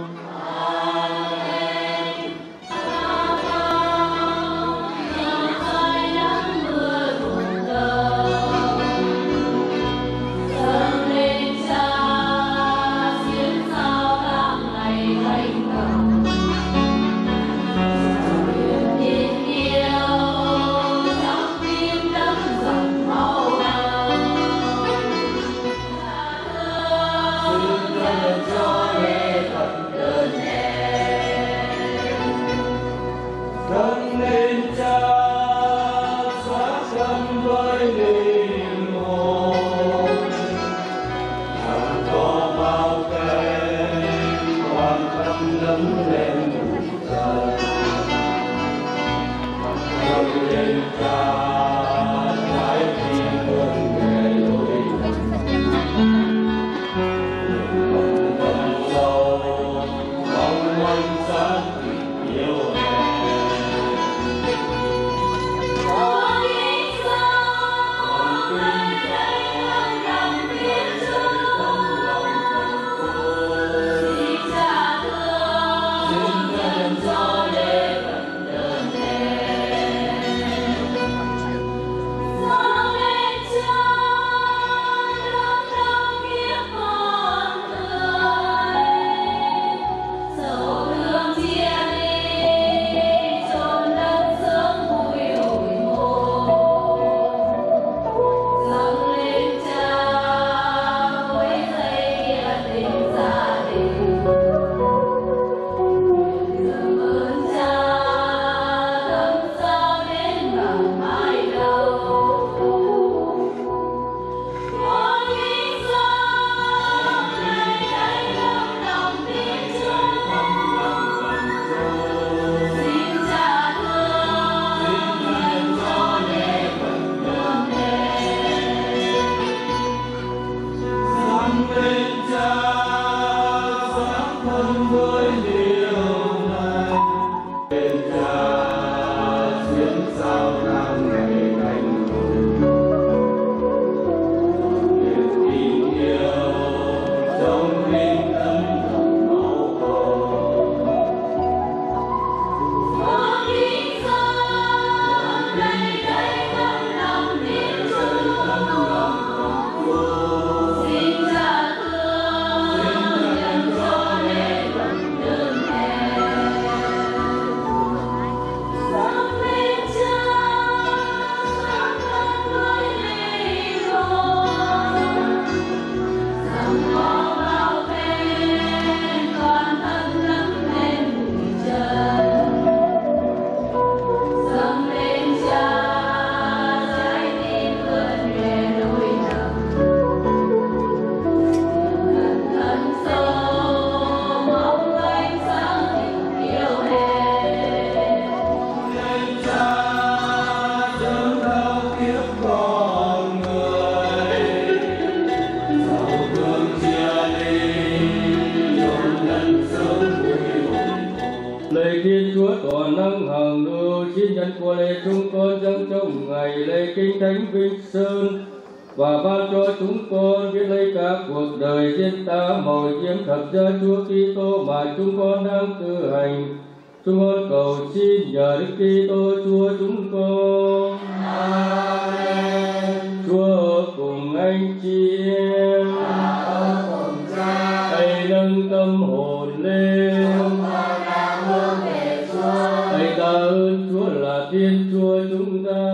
và ban cho chúng con biết lấy cả cuộc đời trên ta mầu nhiệm thật ra Chúa Kitô mà chúng con đang tu hành. Chúng con cầu xin nhờ Đức Kitô Chúa chúng con. Amen. Chúa ở cùng anh chị em. Ở cùng Cha. Hãy nâng tâm hồn lên. Chúng con đang hướng về Chúa. Hãy ta ơn Chúa là Thiên Chúa chúng ta.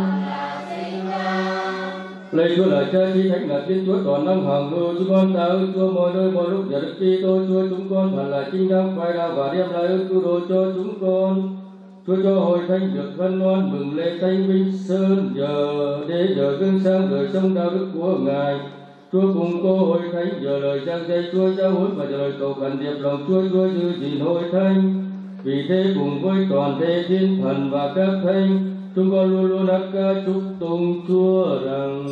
Lạy Chúa là Cha Chi Thánh là Thiên Chúa toàn năng hằng hữu, chúng con tạ ơn Chúa mọi nơi mọi lúc nhờ Đức Kitô Chúa chúng con thật là chính đáng phải đạo và đem lại ơn cứu độ cho chúng con. Chúa cho hội thánh được hân hoan mừng lễ Thánh Vinh Sơn nhờ để giờ gương sáng đời sống đạo đức của Ngài. Chúa cùng cô hội thánh giờ lời giảng dạy Chúa giáo huấn và giờ lời cầu khẩn điệp lòng Chúa Chúa giữ gìn hội thánh. Vì thế cùng với toàn thể thiên thần và các thánh, chúng con luôn luôn hát ca chúc tụng Chúa rằng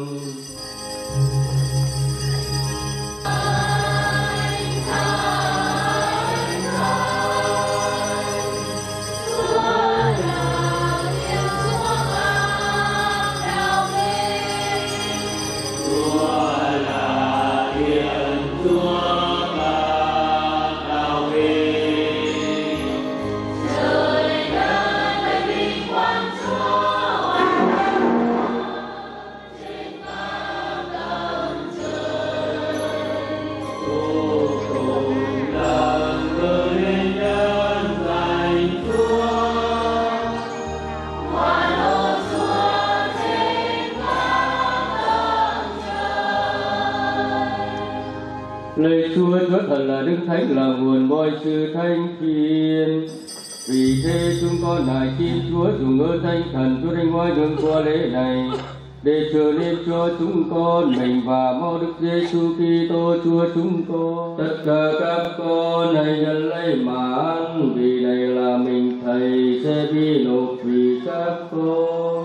lời Chúa Chúa thật là Đức Thánh là nguồn mọi sự thanh khiết. Vì thế chúng con nài xin Chúa dùng ơn Thánh Thần Chúa Thánh Hóa đường qua lễ này để trở nên cho chúng con mình và mau Đức Giêsu Kitô Chúa chúng con. Tất cả các con hãy nhận lấy mà ăn, vì này là mình Thầy sẽ bị nộp vì các con.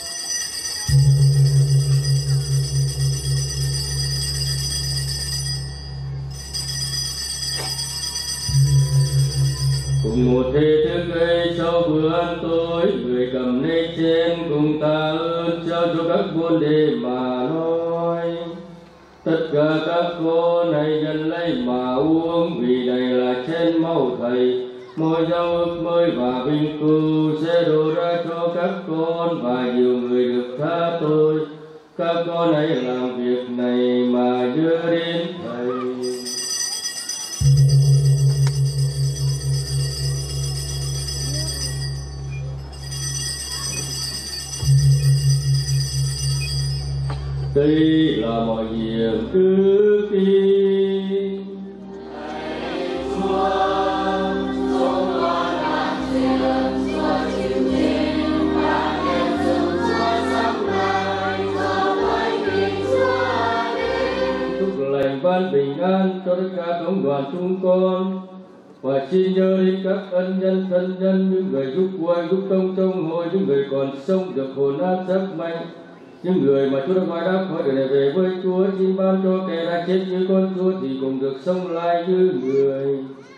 Cùng một thế thức ấy sau bữa ăn tối, người cầm lấy chén cùng tạ ơn trao cho các môn đệ mà nói: tất cả các con hãy nhận lấy mà uống, vì này là chén máu Thầy, mọi giao ước mới và vinh cưu sẽ đổ ra cho các con và nhiều người được tha tội. Các con hãy làm việc này mà nhớ đến Thầy. Đây là mọi nhiệm cứ tin. Chúa, chúng con đoàn diện, Chúa chịu tin và nhân dừng Chúa sống lại, Chúa với mình Chúa đi. Chúc lành ban bình an cho tất cả cộng đoàn chúng con, và xin nhớ đến các ân nhân thân nhân, những người giúp vua giúp công trong hội, những người còn sống được hồn an giấc mạnh, những người mà Chúa đã gọi đáp khỏi đời này về với Chúa. Xin ban cho kẻ đã chết như con Chúa thì cũng được sống lại như người.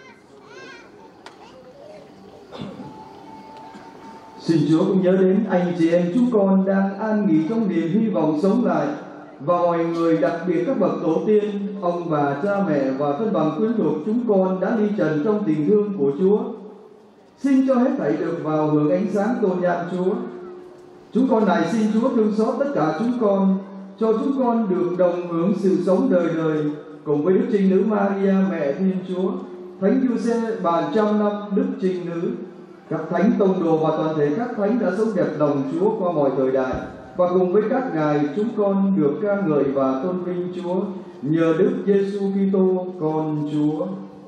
Xin Chúa cũng nhớ đến anh chị em chúng con đang an nghỉ trong niềm hy vọng sống lại, và mọi người, đặc biệt các bậc tổ tiên, ông bà, cha mẹ và thân bằng quyến thuộc chúng con đã ly trần trong tình thương của Chúa. Xin cho hết thảy được vào hưởng ánh sáng tôn nhàn Chúa. Chúng con nài xin Chúa thương xót tất cả chúng con, cho chúng con được đồng hưởng sự sống đời đời cùng với Đức Trinh Nữ Maria mẹ Thiên Chúa, Thánh Giuse bàn trăm năm Đức Trinh Nữ, các thánh tông đồ và toàn thể các thánh đã sống đẹp lòng Chúa qua mọi thời đại, và cùng với các ngài chúng con được ca ngợi và tôn vinh Chúa nhờ Đức Giêsu Kitô con Chúa.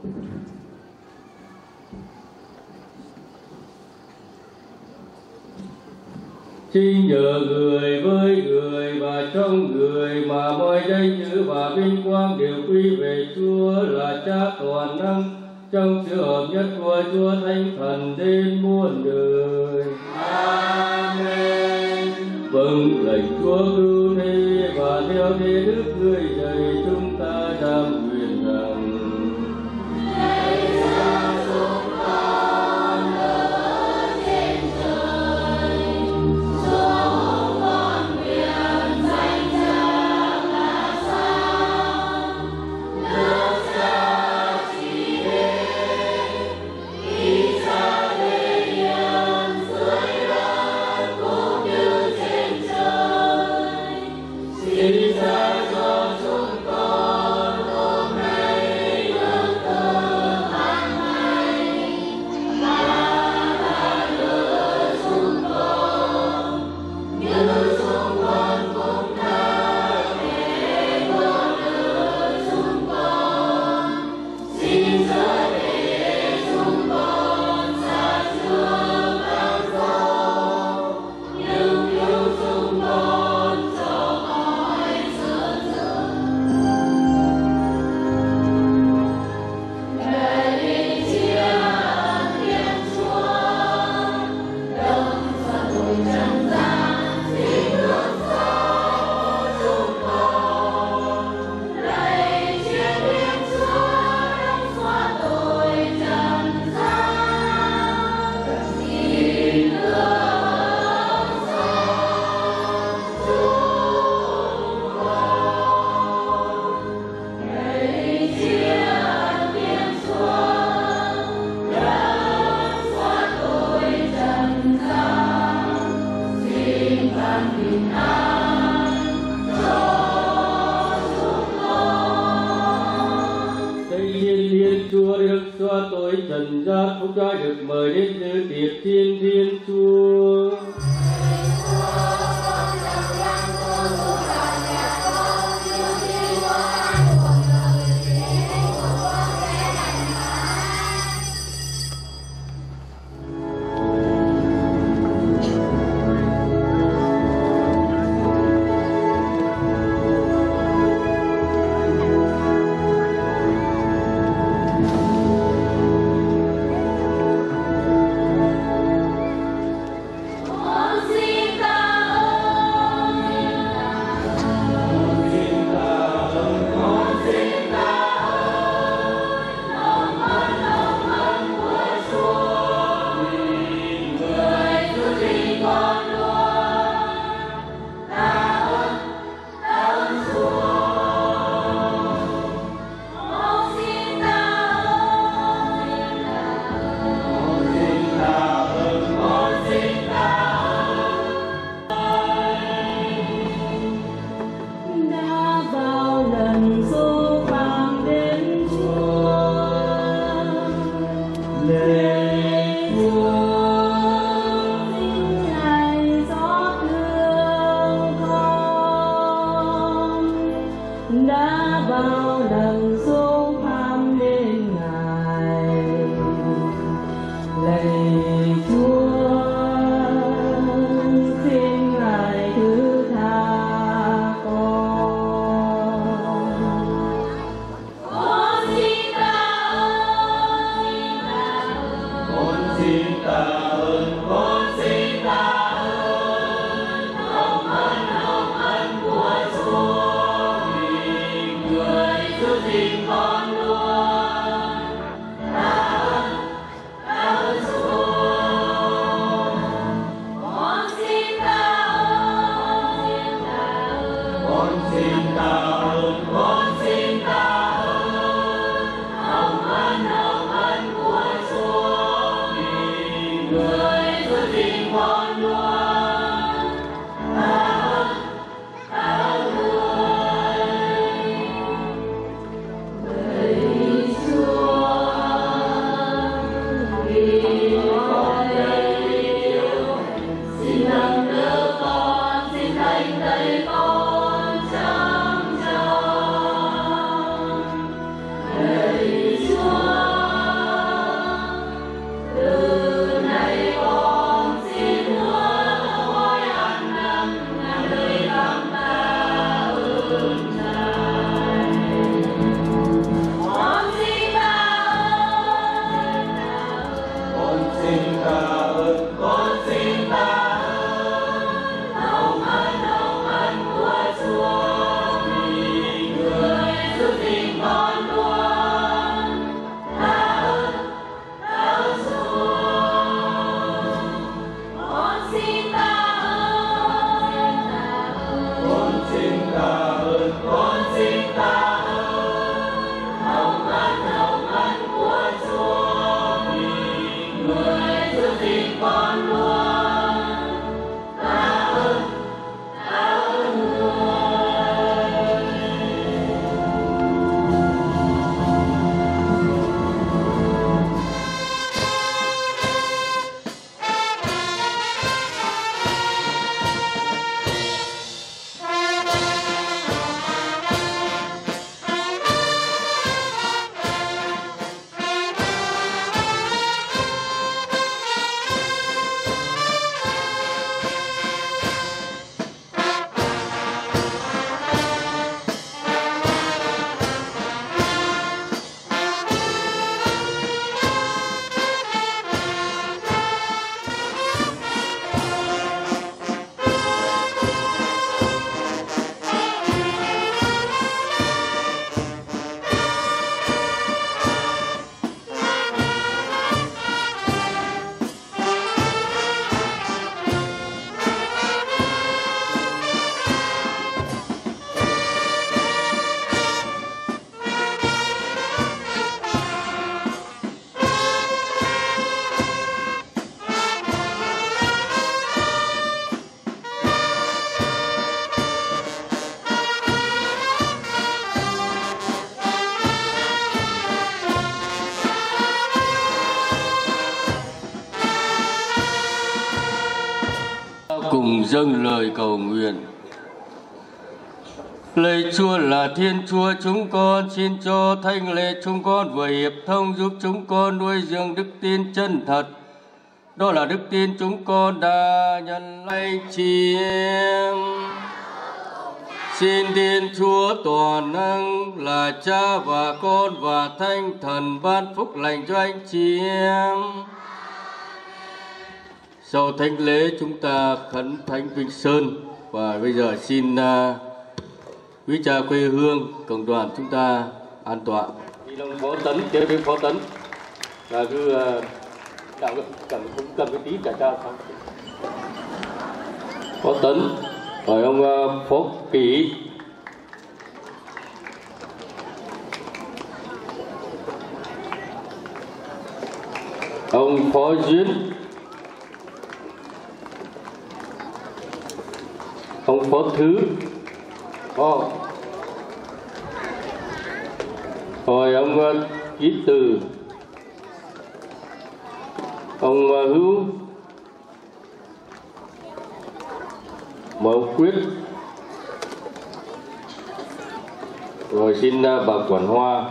Xin nhờ người với người và trong người mà mọi danh dự và vinh quang đều quy về Chúa là Cha toàn năng, trong sự hợp nhất của Chúa Thánh Thần đến muôn đời. Amen. Vâng lệnh Chúa cứu thế và theo thế đức người dạy chúng ta đam nguyện rằng: Hãy subscribe cho kênh Ghiền Mì Gõ để không bỏ lỡ phúc đã được mời đến dự tiệc Thiên Thiên Chúa. cùng dâng lời cầu nguyện. Lạy Chúa là Thiên Chúa, chúng con xin cho thánh lễ chúng con vừa hiệp thông giúp chúng con nuôi dưỡng đức tin chân thật. Đó là đức tin chúng con đã nhận lạy chị em. Xin Thiên Chúa toàn năng là Cha và Con và Thánh Thần ban phúc lành cho anh chị em. Sau thánh lễ chúng ta khấn Thánh Vinh Sơn, và bây giờ xin uh, quý cha quê hương cộng đoàn chúng ta an tọa. Đi đồng Phó Tấn, kế bên Phó Tấn là cứ uh, đạo cầm cũng cầm cái tí cả cha không. Phó Tấn, rồi ông uh, Phó Kỷ. Ông Phó Duyên. Ông Phó Thứ. Oh. Rồi ông uh, Ký Từ. Ông uh, Hữu. Mời ông Quyết. Rồi xin uh, bà Quản Hoa.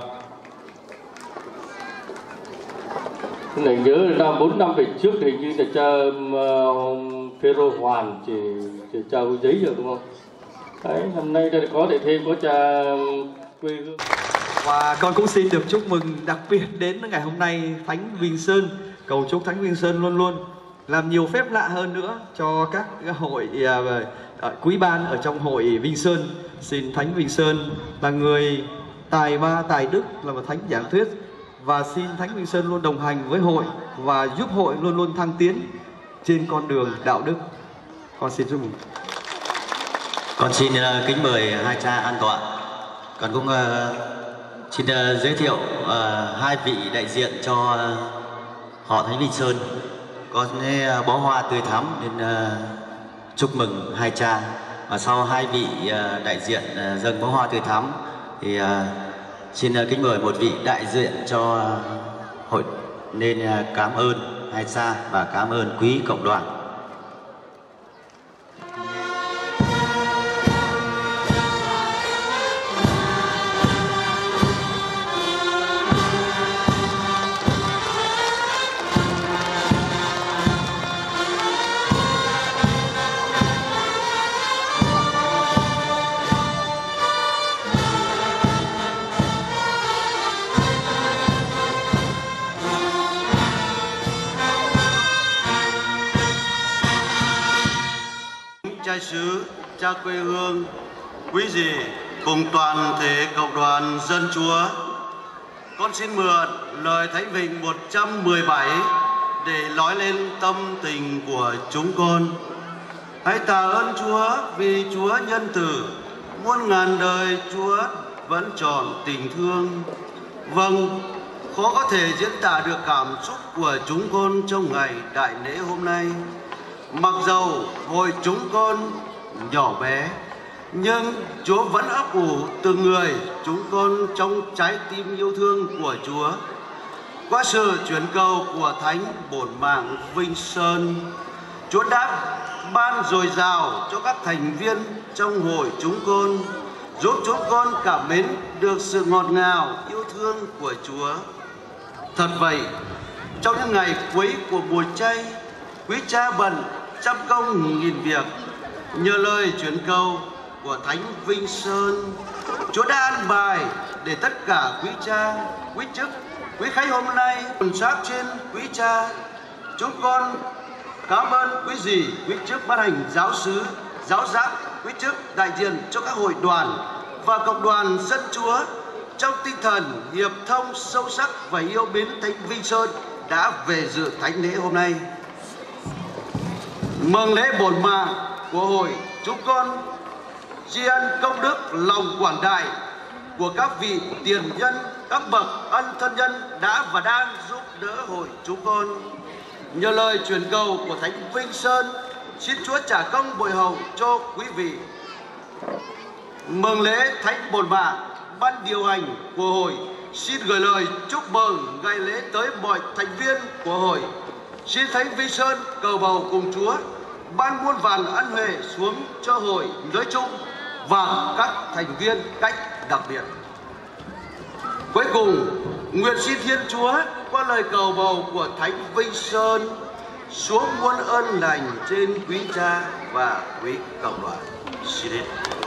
Cái này nhớ là bốn năm về trước thì như là cha uh, Phêrô Hoàn chỉ, chỉ trao giấy rồi đúng không? Đấy, hôm nay đây có để thêm có cha quê hương. Và con cũng xin được chúc mừng đặc biệt đến ngày hôm nay Thánh Vinh Sơn. Cầu chúc Thánh Vinh Sơn luôn luôn làm nhiều phép lạ hơn nữa cho các hội uh, quý ban ở trong hội Vinh Sơn. Xin Thánh Vinh Sơn là người tài ba tài đức, là một thánh giảng thuyết, và xin Thánh Vinh Sơn luôn đồng hành với hội và giúp hội luôn luôn thăng tiến trên con đường đạo đức. Con xin chúc mừng. Con xin uh, kính mời hai cha an tọa. Con cũng uh, xin uh, giới thiệu uh, hai vị đại diện cho uh, họ Thánh Vinh Sơn. Con uh, bó hoa tươi thắm nên uh, chúc mừng hai cha. Và sau hai vị uh, đại diện uh, dâng bó hoa tươi thắm thì uh, xin uh, kính mời một vị đại diện cho uh, hội nên uh, cảm ơn hai cha và cảm ơn quý cộng đoàn. Cha xứ, cha quê hương, quý vị cùng toàn thể cộng đoàn dân Chúa, con xin mượn lời Thánh Vịnh một trăm mười bảy để nói lên tâm tình của chúng con. Hãy tạ ơn Chúa vì Chúa nhân từ, muôn ngàn đời Chúa vẫn tròn tình thương. Vâng, khó có thể diễn tả được cảm xúc của chúng con trong ngày đại lễ hôm nay. Mặc dầu hội chúng con nhỏ bé, nhưng Chúa vẫn ấp ủ từng người chúng con trong trái tim yêu thương của Chúa. Qua sự chuyển cầu của Thánh Bổn Mạng Vinh Sơn, Chúa đã ban dồi dào cho các thành viên trong hội chúng con, giúp chúng con cảm mến được sự ngọt ngào yêu thương của Chúa. Thật vậy, trong những ngày cuối của mùa chay, quý cha bận trăm công nghìn việc, nhờ lời chuyển cầu của Thánh Vinh Sơn, Chúa đã an bài để tất cả quý cha, quý chức, quý khách hôm nay tuần sát trên quý cha. Chúng con cảm ơn quý dì, quý chức ban hành giáo xứ, giáo giác, quý chức đại diện cho các hội đoàn và cộng đoàn dân Chúa trong tinh thần hiệp thông sâu sắc và yêu mến Thánh Vinh Sơn đã về dự thánh lễ hôm nay. Mừng lễ bổn mạng của hội chúng con tri ân công đức lòng quảng đại của các vị tiền nhân, các bậc ân thân nhân đã và đang giúp đỡ hội chúng con. Nhờ lời truyền cầu của Thánh Vinh Sơn, xin Chúa trả công bồi hầu cho quý vị. Mừng lễ Thánh Bổn Mạng, ban điều hành của hội xin gửi lời chúc mừng ngày lễ tới mọi thành viên của hội. Xin Thánh Vinh Sơn cầu bầu cùng Chúa ban muôn vàn ân huệ xuống cho hội nói chung và các thành viên cách đặc biệt. Cuối cùng, nguyện xin Thiên Chúa qua lời cầu bầu của Thánh Vinh Sơn xuống muôn ơn lành trên quý cha và quý cộng đoàn. Xin hết.